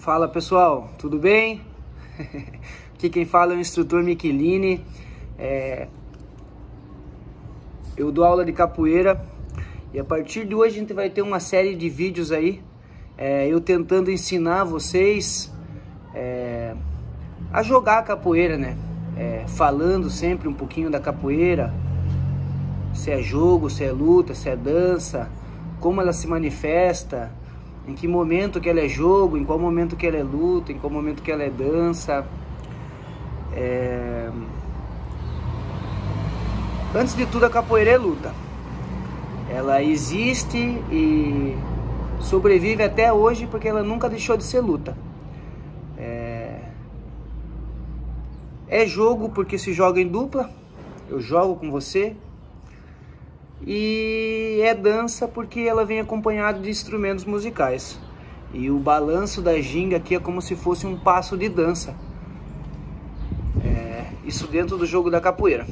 Fala pessoal, tudo bem? Aqui quem fala é o instrutor Michelini. Eu dou aula de capoeira e a partir de hoje a gente vai ter uma série de vídeos aí, eu tentando ensinar vocês a jogar capoeira, né? Falando sempre um pouquinho da capoeira, se é jogo, se é luta, se é dança, como ela se manifesta, em que momento que ela é jogo, em qual momento que ela é luta, em qual momento que ela é dança. Antes de tudo, a capoeira é luta. Ela existe e sobrevive até hoje porque ela nunca deixou de ser luta. É jogo porque se joga em dupla, eu jogo com você. E é dança porque ela vem acompanhada de instrumentos musicais. E o balanço da ginga aqui é como se fosse um passo de dança. Isso dentro do jogo da capoeira.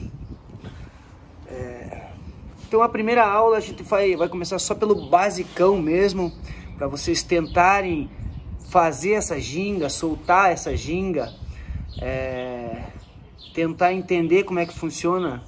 Então a primeira aula a gente vai começar só pelo basicão mesmo, para vocês tentarem fazer essa ginga, soltar essa ginga, tentar entender como é que funciona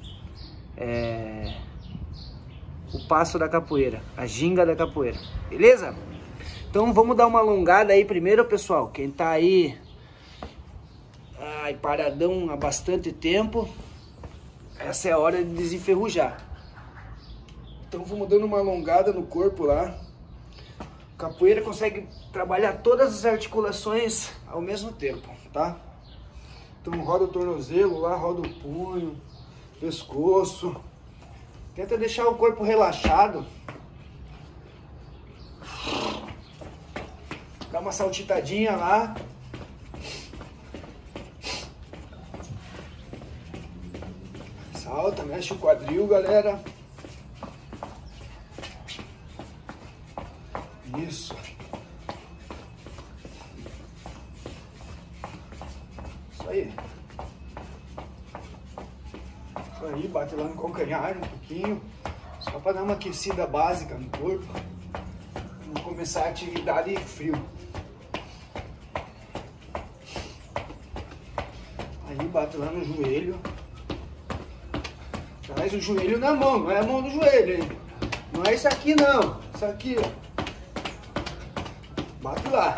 o passo da capoeira, a ginga da capoeira, beleza? Então vamos dar uma alongada aí primeiro, pessoal. Quem tá aí paradão há bastante tempo, essa é a hora de desenferrujar. Então vamos dando uma alongada no corpo lá. Capoeira consegue trabalhar todas as articulações ao mesmo tempo, tá? Então roda o tornozelo lá, roda o punho, pescoço. Tenta deixar o corpo relaxado. Dá uma saltitadinha lá. Salta, mexe o quadril, galera. Isso. Isso aí. Isso aí, bate lá no calcanhar um pouquinho. Só para dar uma aquecida básica no corpo. Vamos começar a atividade frio. Aí bate lá no joelho. Traz o joelho na mão, não é a mão do joelho, hein? Não é isso aqui não. Isso aqui, ó. Bate lá.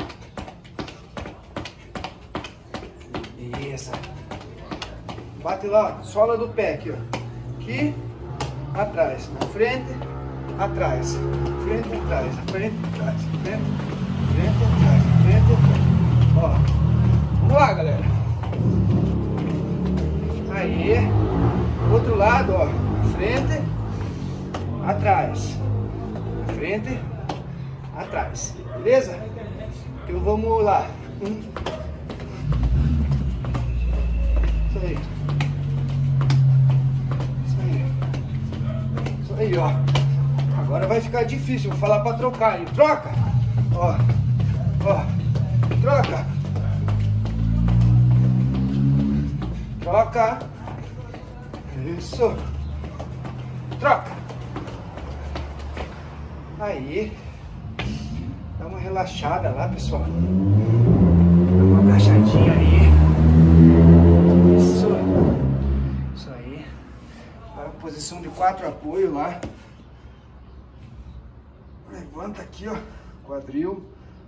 Beleza. Bate lá, sola do pé aqui, ó. Aqui, atrás, na frente, atrás, frente, atrás, frente, atrás, frente, atrás, frente, atrás. Ó, vamos lá, galera. Aí, outro lado, ó, frente, atrás, frente, atrás, beleza? Então vamos lá. Isso aí. Isso aí, ó. Agora vai ficar difícil, vou falar pra trocar, hein? Troca! Ó, ó, troca! Troca! Isso! Troca! Aí, dá uma relaxada lá, pessoal. Dá uma agachadinha aí. Isso. Isso aí. Para a posição de 4 apoio lá. Levanta aqui, ó. Quadril.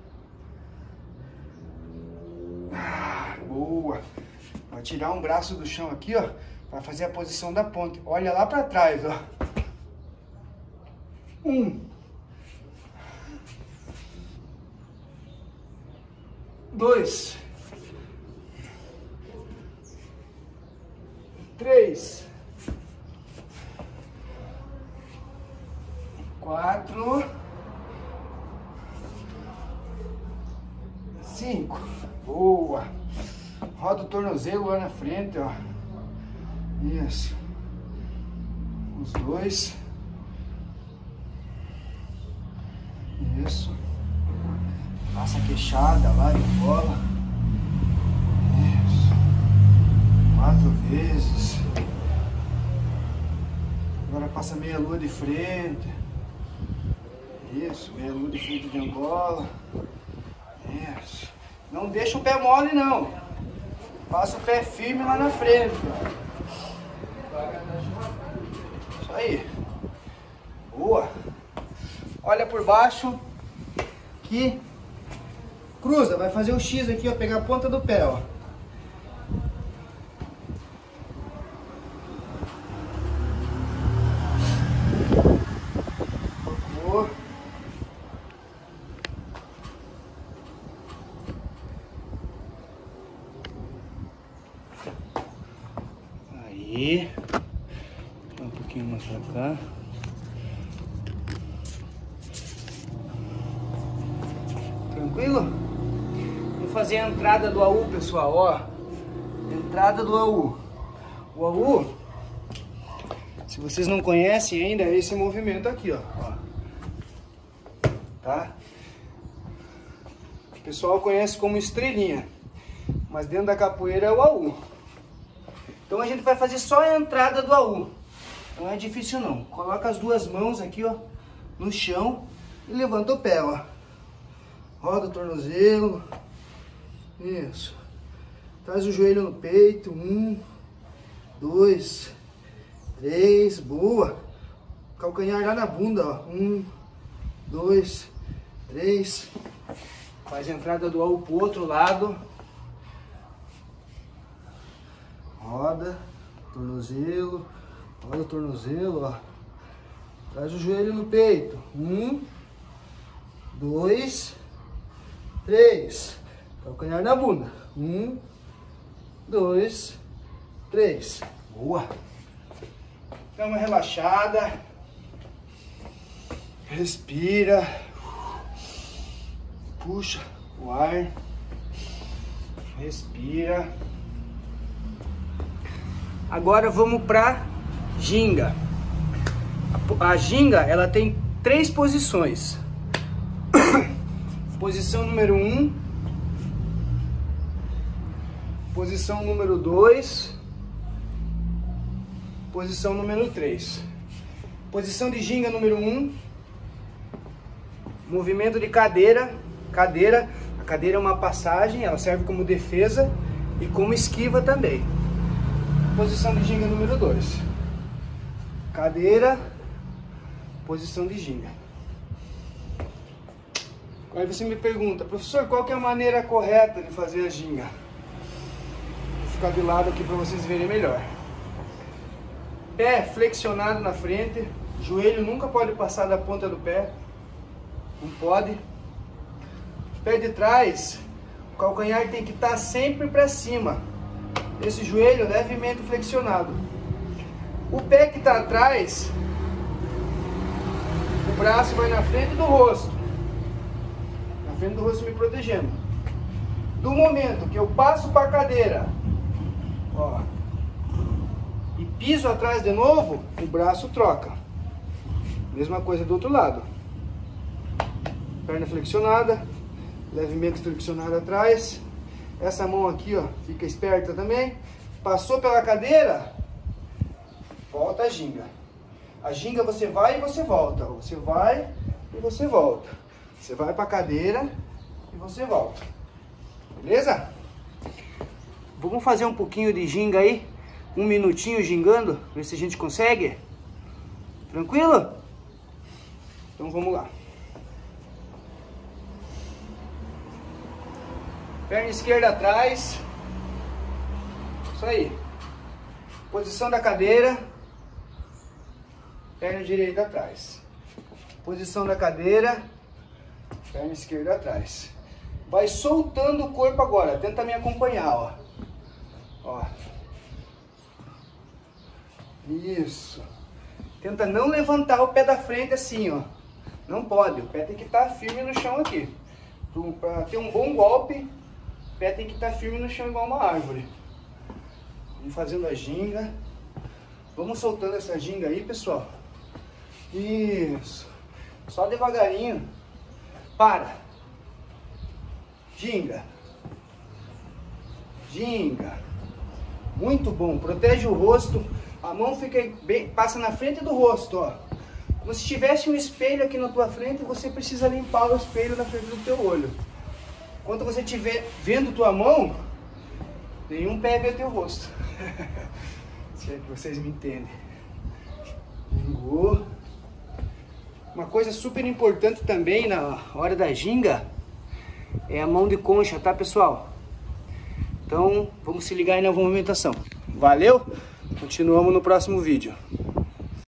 Boa. Vai tirar um braço do chão aqui, ó. Para fazer a posição da ponte. Olha lá para trás, ó. 1, 2, 3, 4, 5. Boa. Roda o tornozelo lá na frente, ó. Isso. Os dois. Isso. Passa a queixada lá e bola. Isso. 4 vezes. Agora passa meia lua de frente. Isso, meia lua de frente de Angola. Isso. Não deixa o pé mole, não. Passa o pé firme lá na frente. Isso aí. Boa. Olha por baixo. Aqui. Cruza, vai fazer o X aqui, ó. Pegar a ponta do pé, ó. Aí, um pouquinho mais pra cá. Tranquilo? Vou fazer a entrada do AU, pessoal, ó. Entrada do AU. O AU, se vocês não conhecem ainda, é esse movimento aqui, ó. Tá? O pessoal conhece como estrelinha, mas dentro da capoeira é o AU. Então a gente vai fazer só a entrada do AU. Não é difícil não. Coloca as duas mãos aqui, ó, no chão e levanta o pé, ó. Roda o tornozelo. Isso. Traz o joelho no peito. 1, 2, 3. Boa. Calcanhar lá na bunda, ó. 1, 2, 3. Faz a entrada do AU pro outro lado. Roda, tornozelo, roda o tornozelo, ó. Traz o joelho no peito. 1, 2, 3. Calcanhar na bunda. 1, 2, 3. Boa. Dá uma relaxada. Respira. Puxa o ar. Respira. Agora vamos para ginga. A ginga, ela tem 3 posições. Posição número 1, posição número 2, posição número 3. Posição de ginga número 1, movimento de cadeira. A cadeira é uma passagem, ela serve como defesa e como esquiva também. Posição de ginga número 2. Cadeira, posição de ginga. Aí você me pergunta, professor, qual que é a maneira correta de fazer a ginga? Vou ficar de lado aqui para vocês verem melhor. Pé flexionado na frente, joelho nunca pode passar da ponta do pé. Não pode. Pé de trás, o calcanhar tem que estar sempre para cima. Esse joelho levemente flexionado. O pé que está atrás, o braço vai na frente do rosto. Na frente do rosto me protegendo. Do momento que eu passo para a cadeira, ó, e piso atrás de novo, o braço troca. Mesma coisa do outro lado. Perna flexionada, levemente flexionada atrás. Essa mão aqui, ó, fica esperta também. Passou pela cadeira, volta a ginga. A ginga você vai e você volta. Você vai e você volta. Você vai para a cadeira e você volta. Beleza? Vamos fazer um pouquinho de ginga aí. 1 minutinho gingando. Ver se a gente consegue. Tranquilo? Então vamos lá. Perna esquerda atrás. Isso aí. Posição da cadeira. Perna direita atrás. Posição da cadeira. Perna esquerda atrás. Vai soltando o corpo agora. Tenta me acompanhar, ó. Ó. Isso. Tenta não levantar o pé da frente assim, ó. Não pode. O pé tem que estar firme no chão aqui. Para ter um bom golpe, o pé tem que estar firme no chão igual uma árvore. Vamos fazendo a ginga. Vamos soltando essa ginga aí, pessoal. Isso. Só devagarinho. Para. Ginga. Ginga. Muito bom. Protege o rosto. A mão fica bem, passa na frente do rosto, ó. Como se tivesse um espelho aqui na tua frente, você precisa limpar o espelho na frente do teu olho. Quando você estiver vendo tua mão, nenhum pé vê teu rosto. Se é que vocês me entendem. Gingou. Uma coisa super importante também na hora da ginga é a mão de concha, tá, pessoal? Então, vamos se ligar aí na movimentação. Valeu? Continuamos no próximo vídeo.